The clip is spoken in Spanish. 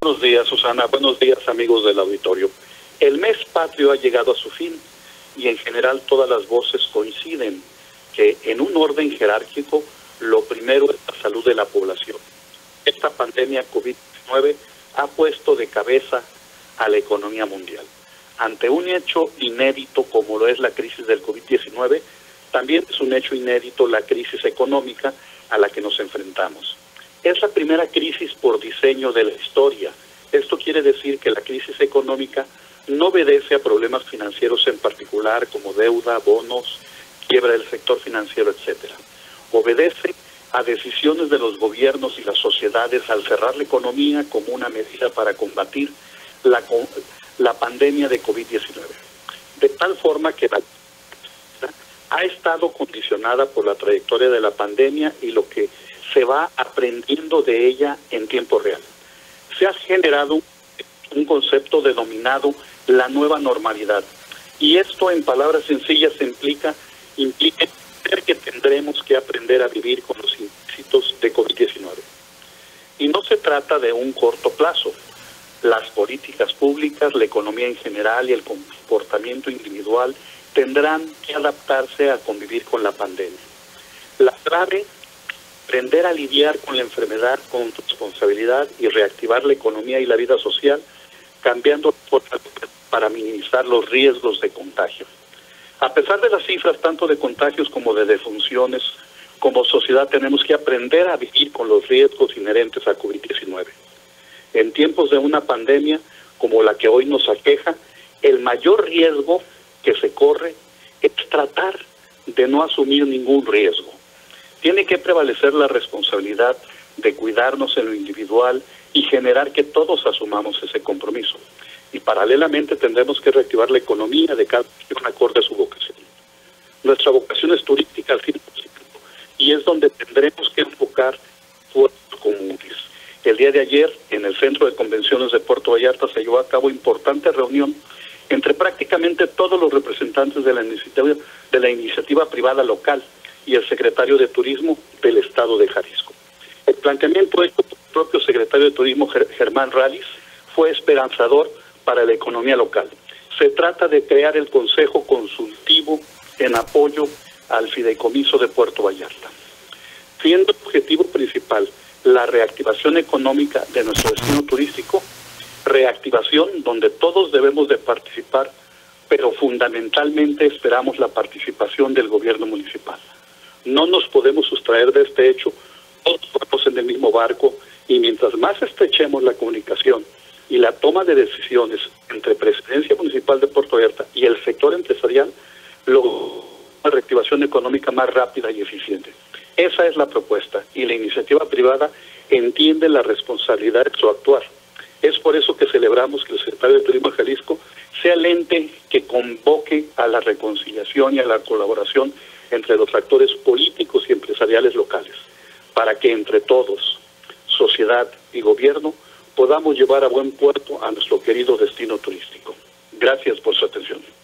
Buenos días, Susana. Buenos días, amigos del auditorio. El mes patrio ha llegado a su fin y en general todas las voces coinciden que en un orden jerárquico lo primero es la salud de la población. Esta pandemia COVID-19 ha puesto de cabeza a la economía mundial. Ante un hecho inédito como lo es la crisis del COVID-19, también es un hecho inédito la crisis económica a la que nos enfrentamos. Es la primera crisis por diseño de la historia. Esto quiere decir que la crisis económica no obedece a problemas financieros en particular como deuda, bonos, quiebra del sector financiero, etcétera. Obedece a decisiones de los gobiernos y las sociedades al cerrar la economía como una medida para combatir la pandemia de COVID-19. De tal forma que la ha estado condicionada por la trayectoria de la pandemia y lo que se va aprendiendo de ella en tiempo real. Se ha generado un concepto denominado la nueva normalidad. Y esto, en palabras sencillas, implica que tendremos que aprender a vivir con los ilícitos de COVID-19. Y no se trata de un corto plazo. Las políticas públicas, la economía en general y el comportamiento individual tendrán que adaptarse a convivir con la pandemia. La clave, aprender a lidiar con la enfermedad con responsabilidad y reactivar la economía y la vida social, cambiando para minimizar los riesgos de contagio. A pesar de las cifras tanto de contagios como de defunciones, como sociedad tenemos que aprender a vivir con los riesgos inherentes a COVID-19. En tiempos de una pandemia como la que hoy nos aqueja, el mayor riesgo que se corre es tratar de no asumir ningún riesgo. Tiene que prevalecer la responsabilidad de cuidarnos en lo individual y generar que todos asumamos ese compromiso. Y paralelamente tendremos que reactivar la economía de cada región acorde a su vocación. Nuestra vocación es turística al 100% y es donde tendremos que enfocar esfuerzos comunes. El día de ayer, en el Centro de Convenciones de Puerto Vallarta, se llevó a cabo importante reunión entre prácticamente todos los representantes de la iniciativa privada local y el secretario de Turismo del Estado de Jalisco. El planteamiento hecho por el propio secretario de Turismo, Germán Radis, fue esperanzador para la economía local. Se trata de crear el Consejo Consultivo en apoyo al Fideicomiso de Puerto Vallarta, siendo el objetivo principal la reactivación económica de nuestro destino turístico, reactivación donde todos debemos de participar, pero fundamentalmente esperamos la participación del gobierno municipal. No nos podemos sustraer de este hecho, todos estamos en el mismo barco y mientras más estrechemos la comunicación y la toma de decisiones entre Presidencia Municipal de Puerto Vallarta y el sector empresarial, logramos una reactivación económica más rápida y eficiente. Esa es la propuesta y la iniciativa privada entiende la responsabilidad de su actuar. Es por eso que celebramos que el secretario de Turismo de Jalisco sea el ente que convoque a la reconciliación y a la colaboración entre los actores políticos y empresariales locales, para que entre todos, sociedad y gobierno, podamos llevar a buen puerto a nuestro querido destino turístico. Gracias por su atención.